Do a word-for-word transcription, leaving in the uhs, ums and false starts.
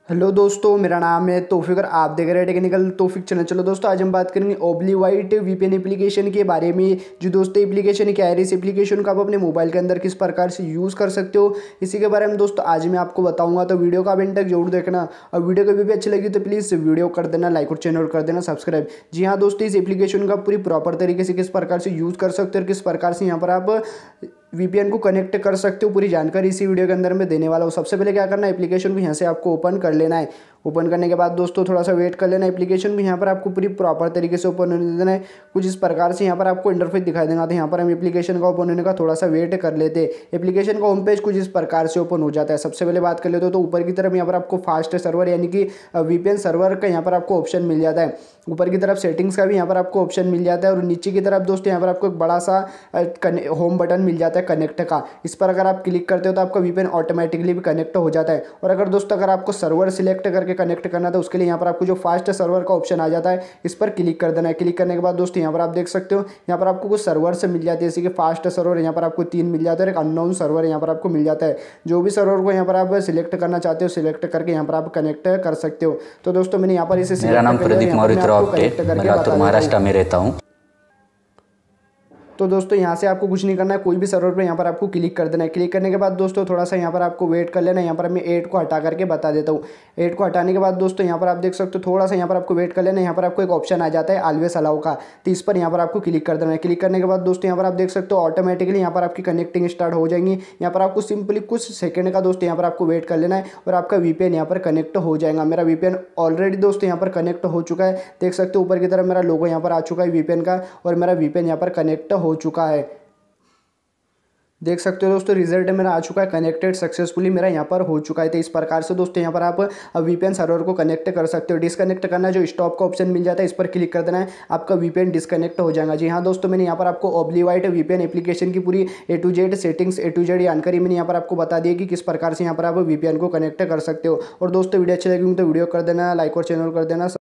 Hello दोस्तों, मेरा नाम है तौफीक और आप देख रहे हैं टेक्निकल तौफीक चैनल। चलो दोस्तों, आज हम बात करेंगे ओब्लीवाइट वीपीएन एप्लीकेशन के बारे में। जो दोस्तों एप्लीकेशन क्या है, इस एप्लीकेशन को आप अपने मोबाइल के अंदर किस प्रकार से यूज़ कर सकते हो, इसी के बारे में दोस्तों आज मैं आपको बताऊंगा। तो वीडियो का एंड तक जरूर देखना, और वीडियो कभी भी अच्छी लगी तो प्लीज़ वीडियो कर देना लाइक और चैनल कर देना सब्सक्राइब। जी हाँ दोस्तों, इस एप्लीकेशन का पूरी प्रॉपर तरीके से किस प्रकार से यूज़ कर सकते हो और किस प्रकार से यहाँ पर आप वीपीएन को कनेक्ट कर सकते हो, पूरी जानकारी इसी वीडियो के अंदर मैं देने वाला हूँ। सबसे पहले क्या करना है, एप्लीकेशन को यहाँ से आपको ओपन कर लेना है। ओपन करने के बाद दोस्तों थोड़ा सा वेट कर लेना। एप्लीकेशन को यहाँ पर आपको पूरी प्रॉपर तरीके से ओपन होने देना है। कुछ इस प्रकार से यहाँ पर आपको इंटरफेस दिखाई देगा। तो यहाँ पर हम एप्लीकेशन का ओपन होने का थोड़ा सा वेट कर लेते हैं। एप्लीकेशन का होम पेज कुछ इस प्रकार से ओपन हो जाता है। सबसे पहले बात कर लेते हो तो ऊपर की तरफ यहाँ पर आपको फास्ट सर्वर यानी कि वीपीएन सर्वर का यहाँ पर आपको ऑप्शन मिल जाता है। ऊपर की तरफ सेटिंग्स का भी यहाँ पर आपको ऑप्शन मिल जाता है, और नीचे की तरफ दोस्तों यहाँ पर आपको एक बड़ा सा होम बटन मिल जाता है कनेक्ट का। इस पर अगर आप क्लिक करते हो तो आपका वीपीएन ऑटोमेटिकली भी कनेक्ट हो जाता है। और अगर दोस्तों अगर आपको सर्वर सिलेक्ट करके कनेक्ट करना तो उसके लिए यहाँ पर आपको जो फास्ट सर्वर का ऑप्शन आ जाता है, इस पर क्लिक कर देना है। क्लिक करने के बाद दोस्तों यहाँ पर आप देख सकते हो, यहाँ पर आपको कुछ सर्वर से मिल जाती है, जैसे कि फास्ट सर्वर यहाँ पर आपको तीन मिल जाता है, और एक अननोन सर्वर यहाँ पर आपको मिल जाता है। जो भी सर्वर को यहाँ पर आप सिलेक्ट करना चाहते हो, सिलेक्ट करके यहाँ पर आप कनेक्ट कर सकते हो। तो दोस्तों मैंने यहाँ पर इसे मेरा नाम प्रदीप मौर्य महाराष्ट्र में रहता हूँ। तो दोस्तों यहाँ से आपको कुछ नहीं करना है, कोई भी सर्वर पर यहाँ पर आपको क्लिक कर देना है। क्लिक करने के बाद दोस्तों थोड़ा सा यहाँ पर आपको वेट कर लेना है। यहाँ पर मैं एट को हटा करके बता देता हूँ। एट को हटाने के बाद दोस्तों यहाँ पर आप देख सकते हो, थोड़ा सा यहाँ पर आपको वेट कर लेना है। यहाँ पर आपको एक ऑप्शन आ जाता है ऑलवेज अलाउ का, तो इस पर यहाँ पर आपको क्लिक कर देना है। क्लिक करने के बाद दोस्तों यहाँ पर आप देख सकते हो ऑटोमेटिकली यहाँ पर आपकी कनेक्टिंग स्टार्ट हो जाएंगी। यहाँ पर आपको सिंपली कुछ सेकंड का दोस्तों यहाँ पर आपको वेट कर लेना है, और आपका वीपीएन यहाँ पर कनेक्ट हो जाएगा। मेरा वीपीएन ऑलरेडी दोस्तों यहाँ पर कनेक्ट हो चुका है। देख सकते हो ऊपर की तरफ मेरा लोगो यहाँ पर आ चुका है वीपीएन का, और मेरा वीपीएन यहाँ पर कनेक्ट हो चुका है। देख सकते हो दोस्तों रिजल्ट मेरा आ चुका है, कनेक्टेड सक्सेसफुली मेरा यहाँ पर हो चुका है। तो इस प्रकार से दोस्तों यहाँ पर आप वीपीएन सर्वर को कनेक्ट कर सकते हो। डिस्कनेक्ट करना जो स्टॉप का ऑप्शन मिल जाता है, इस पर क्लिक कर देना है, आपका वीपीएन डिस्कनेक्ट हो जाएगा। जी हाँ दोस्तों, मैंने यहाँ पर आपको ओब्लीवाइट वीपीएन एप्लीकेशन की पूरी A to Z settings A to Z जानकारी मैंने यहाँ पर आपको बता दी है कि किस प्रकार से यहाँ पर आप वीपीएन को कनेक्ट कर सकते हो। और दोस्तों वीडियो अच्छी लगी तो वीडियो कर देना लाइक और चैनल कर देना।